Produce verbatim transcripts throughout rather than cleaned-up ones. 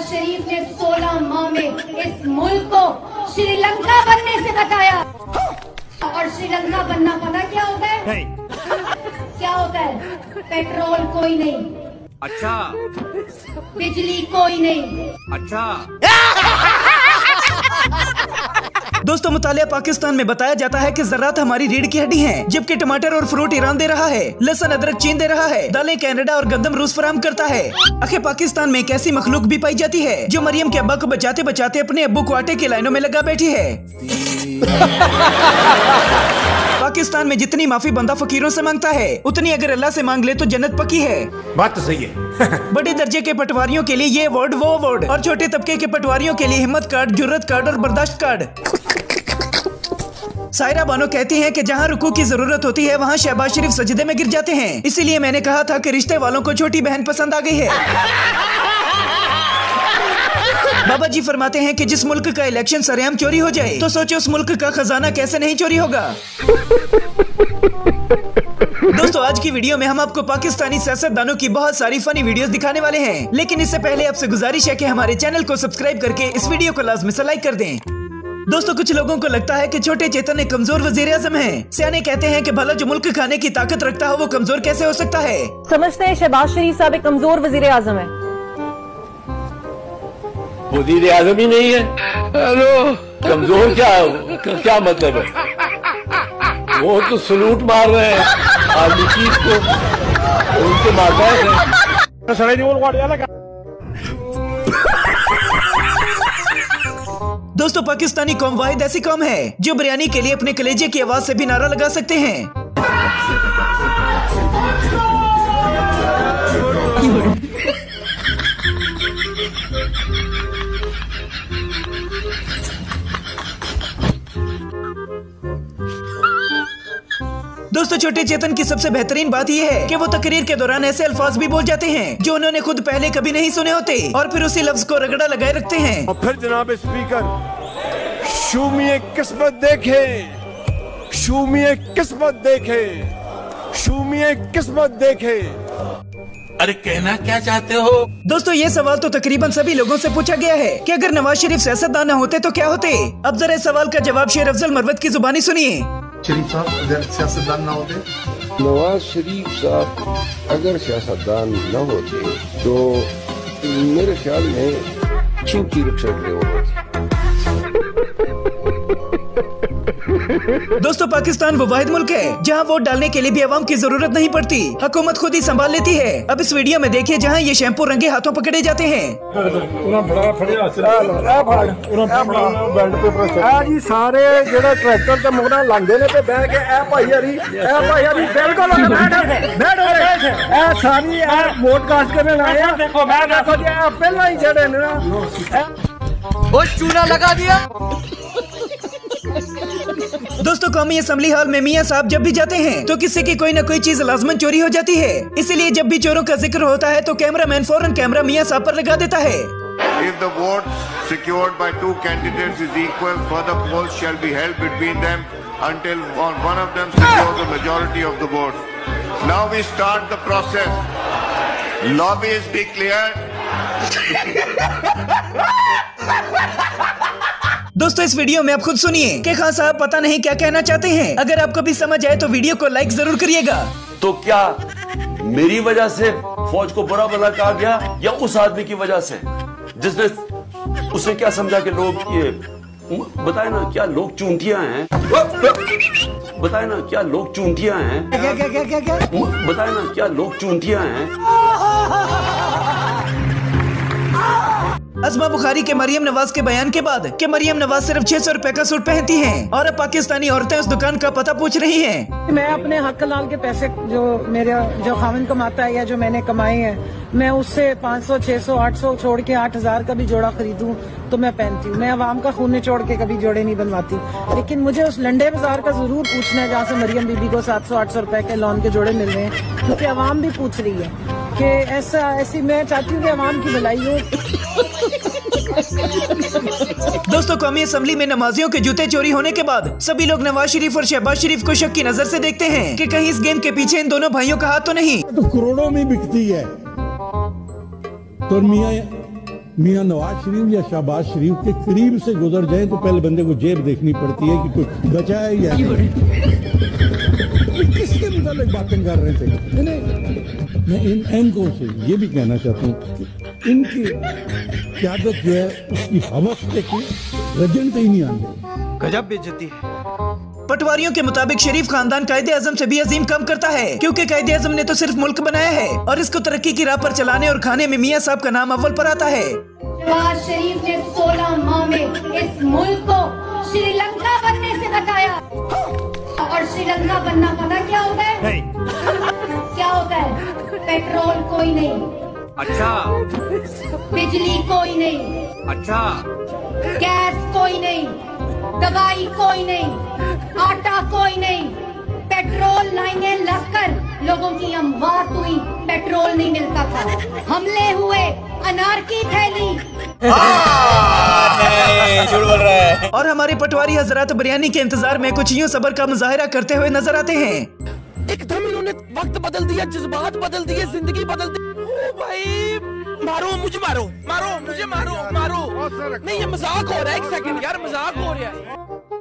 शरीफ ने सोलह माह में इस मुल्क को श्रीलंका बनने से बचाया। और श्रीलंका बनना पता क्या होता है? क्या होता है? पेट्रोल कोई नहीं, अच्छा, बिजली कोई नहीं, अच्छा। दोस्तों, मुतालिया पाकिस्तान में बताया जाता है कि ज़रात हमारी रीढ़ की हड्डी हैं, जबकि टमाटर और फ्रूट ईरान दे रहा है, लहसुन अदरक चीन दे रहा है, दालें कनाडा और गंदम रूस फराहम करता है। आखिर पाकिस्तान में एक ऐसी मखलूक भी पाई जाती है जो मरियम के अब्बा को बचाते बचाते अपने अब्बू को आटे की लाइनों में लगा बैठी है। पाकिस्तान में जितनी माफी बंदा फकीरों से मांगता है, उतनी अगर अल्लाह से मांग ले तो जन्नत पक्की है। बात तो सही है। बड़े दर्जे के पटवारियों के लिए ये अवार्ड वो अवार्ड, और छोटे तबके के पटवारियों के लिए हिम्मत कार्ड, जुर्रत कार्ड और बर्दाश्त कार्ड। सायरा बानो कहती हैं कि जहाँ रुकू की जरूरत होती है वहाँ शहबाज शरीफ सजदे में गिर जाते हैं। इसीलिए मैंने कहा था कि रिश्ते वालों को छोटी बहन पसंद आ गई है। बाबा जी फरमाते हैं कि जिस मुल्क का इलेक्शन सरेआम चोरी हो जाए तो सोचो उस मुल्क का खजाना कैसे नहीं चोरी होगा। दोस्तों, आज की वीडियो में हम आपको पाकिस्तानी सियासतदानों की बहुत सारी फनी वीडियोस दिखाने वाले हैं, लेकिन इससे पहले आपसे गुजारिश है कि हमारे चैनल को सब्सक्राइब करके इस वीडियो को लाजमी से लाइक कर दें। दोस्तों, कुछ लोगों को लगता है कि छोटे चेतन एक कमजोर वजीर आजम है। सियाने कहते हैं कि भला जो मुल्क खाने की ताकत रखता हो वो कमजोर कैसे हो सकता है। समझते हैं शहबाज शरीफ साहब एक कमजोर वजीर आजम है। वजीर आजम ही नहीं है, हेलो कमजोर क्या क्या मतलब है? वो तो सलूट मार रहे हैं आर्मी चीफ को, उनके माताएं हैं। दोस्तों, पाकिस्तानी कौम वाहिद ऐसी कौम है जो बिरयानी के लिए अपने कलेजे की आवाज से भी नारा लगा सकते हैं। दोस्तों, छोटे चेतन की सबसे बेहतरीन बात यह है कि वो तकरीर के दौरान ऐसे अल्फाज भी बोल जाते हैं जो उन्होंने खुद पहले कभी नहीं सुने होते, और फिर उसी लफ्ज को रगड़ा लगाए रखते हैं। और फिर जनाब स्पीकर, शूमिए किस्मत देखे, शूमिए किस्मत देखे, शूमिए किस्मत देखे। अरे कहना क्या चाहते हो? दोस्तों, ये सवाल तो तकरीबन सभी लोगों से पूछा गया है कि अगर नवाज शरीफ सियासतदान न होते तो क्या होते। अब जरा इस सवाल का जवाब शेर अफजल मरवत की जुबानी सुनिए। शरीफ साहब अगर सियासतदान ना होते, नवाज शरीफ साहब अगर सियासतदान न होते तो मेरे ख्याल में चूंकि रिक्शा ड्राइवर होते। दोस्तों, पाकिस्तान वो वाहिद मुल्क है जहाँ वोट डालने के लिए भी अवाम की जरूरत नहीं पड़ती, हुकूमत खुद ही संभाल लेती है। अब इस वीडियो में देखिए जहाँ ये शैम्पू रंगे हाथों पकड़े जाते हैं। जी सारे जो ट्रैक्टर के मुगना लांदे ने पे बह के ए भाई हरी ए भाई हरी बिल्कुल बैठ सारी वोट कास्ट करने आए हैं। देखो मैं देखो जी पहला ही जड़े ना वो चूना लगा दिया। दोस्तों, कौमी असम्बली हॉल में मियाँ साहब जब भी जाते हैं तो किसी की कोई न कोई चीज लाजमन चोरी हो जाती है। इसीलिए जब भी चोरों का जिक्र होता है तो कैमरामैन फौरन कैमरा मियाँ साहब पर लगा देता है। If the votes secured by two candidates is equal, further polls shall be held between them until one of them secures the majority of the votes. Now we start the process. Lobbies be cleared. दोस्तों, इस video में आप खुद सुनिए कि खान साहब पता नहीं क्या कहना चाहते हैं। अगर आपको भी समझ आए तो वीडियो को लाइक जरूर करिएगा। तो क्या मेरी वजह से फौज को बुरा भला कहा गया या उस आदमी की वजह से जिसने उसे क्या समझा कि लोग ये बताए ना क्या लोग चूंटियां हैं? बताए ना क्या लोग चूंटियां हैं? क्या क्या क्या क्या क्या बताए ना क्या लोग चूंटियां हैं? अज़मा बुखारी के मरियम नवाज के बयान के बाद कि मरियम नवाज सिर्फ छह सौ रुपए का सूट पहनती हैं और अब पाकिस्तानी औरतें उस दुकान का पता पूछ रही हैं। मैं अपने हक लाल के पैसे जो मेरा जो खावन कमाता है या जो मैंने कमाए हैं, मैं उससे पाँच सौ, छह सौ, आठ सौ छोड़ के आठ हजार का भी जोड़ा खरीदूं तो मैं पहनती हूँ। मैं अवाम का खून निचोड़ के कभी जोड़े नहीं बनवाती, लेकिन मुझे उस लंडे बाजार का जरूर पूछना है जहाँ से मरियम बीबी को सात सौ आठ सौ रुपए के लॉन के जोड़े मिल रहे हैं, क्योंकि अवाम भी पूछ रही है कि ऐसा ऐसी मैं चाहती हूँ कि अवाम की भलाई हो। दोस्तों, कौमी असम्बली में नमाजियों के जूते चोरी होने के बाद सभी लोग नवाज शरीफ और शहबाज शरीफ को शक की नजर से देखते हैं कि कहीं इस गेम के पीछे इन दोनों भाइयों का हाथ तो नहीं। तो करोड़ों में बिकती है तो मियां मियां नवाज शरीफ या शहबाज शरीफ के करीब से गुजर जाए तो पहले बंदे को जेब देखनी पड़ती है कि कोई बचा है या किसके मुताबिक बातें कर रहे थे। नहीं, मैं इन एंकों से ये भी कहना चाहता हूँ कि इनकी क्यादत जो है उसकी हवस देखी रजन ही नहीं आने। गजब बेइज्जती है। पटवारियों के मुताबिक शरीफ खानदान कायदे आजम से भी अजीम कम करता है, क्योंकि कायदे आजम ने तो सिर्फ मुल्क बनाया है और इसको तरक्की की राह पर चलाने और खाने में मियां साहब का नाम अव्वल पर आता है। नवाज शरीफ ने सोलह माह में इस मुल्क को श्रीलंका बनने से बचाया। और श्रीलंका बनना पता क्या होता है? क्या होता है? पेट्रोल कोई नहीं, अच्छा, बिजली कोई नहीं, अच्छा, गैस कोई नहीं, दवाई कोई नहीं, आटा कोई नहीं, पेट्रोल लाइनें लगकर लोगों की अमवात हुई, पेट्रोल नहीं मिलता था, हमले हुए, अनारकी फैली। झूठ बोल रहा है। और हमारे पटवारी हजरात बिरयानी के इंतजार में कुछ यूं सब्र का मुजाहिरा करते हुए नजर आते हैं। एकदम इन्होंने वक्त बदल दिया, जज्बात बदल दिए, जिंदगी बदल दी। ओ भाई मारो मुझे, मारो मारो मुझे, मारो मारो। नहीं ये मजाक हो रहा है, एक सेकंड यार, मजाक हो रहा है।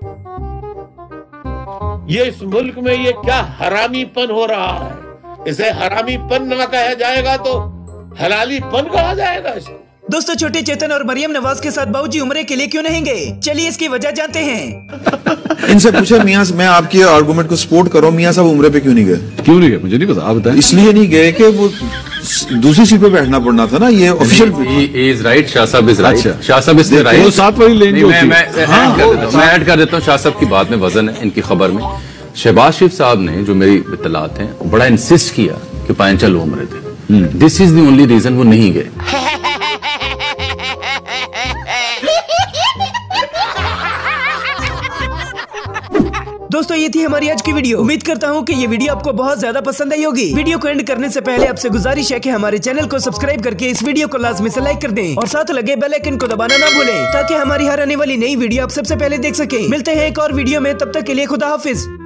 ये इस मुल्क में ये क्या हरामीपन हो रहा है? इसे हरामीपन न कहा जाएगा तो हलालीपन कहा जाएगा इसको। दोस्तों, छोटे चेतन और मरियम नवाज के साथ बाबूजी उम्रे के लिए क्यों नहीं गए? चलिए इसकी वजह जानते हैं। इनसे पूछे मियां, मैं आपके आर्गुमेंट को सपोर्ट कर रहा हूं, मियां साहब उम्रे पे क्यों नहीं गए? क्यों नहीं गए मुझे नहीं पता, आप बताएं। इसलिए नहीं गए कि वो दूसरी सीट पे बैठना पड़ना था ना, ये ऑफिशियल इज राइट। शाह साहब इज राइट, शाह साहब इज राइट। वो साथ वाली लेन जो थी, मैं ऐड कर देता हूँ। शाह साहब की बात में वजन है इनकी खबर में। शहबाज शरीफ साहब ने, जो मेरी इत्तलात हैं, बड़ा इंसिस्ट किया कि पांचल उम्रे थे। This is the only reason वो नहीं गए। दोस्तों, ये थी हमारी आज की वीडियो। उम्मीद करता हूँ कि ये वीडियो आपको बहुत ज्यादा पसंद आई होगी। वीडियो को एंड करने से पहले आपसे गुजारिश है कि हमारे चैनल को सब्सक्राइब करके इस वीडियो को लाजमी से लाइक कर दें और साथ लगे बेल आइकन को दबाना ना भूलें, ताकि हमारी हर आने वाली नई वीडियो आप सबसे पहले देख सकें। मिलते हैं एक और वीडियो में, तब तक के लिए खुदा हाफिज।